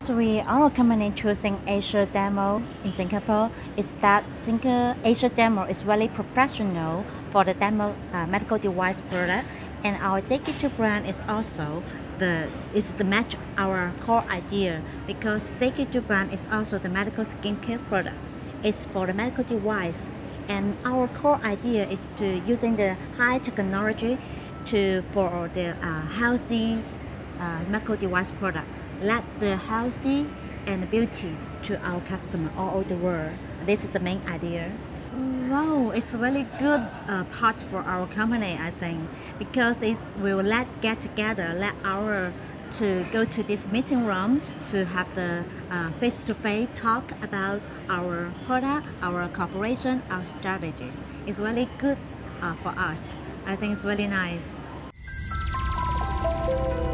So our company choosing Asia Demo in Singapore is that Asia Demo is really professional for the demo medical device product, and our Take-It-To brand is also the match our core idea, because Take-It-To brand is also the medical skincare product. It's for the medical device, and our core idea is to using the high technology for the healthy medical device product, let the healthy and beauty to our customer all over the world. This is the main idea. Wow, it's really good part for our company, I think, because it will get together, let our to go to this meeting room to have the face-to-face talk about our product, our cooperation, our strategies. It's really good for us. I think it's really nice.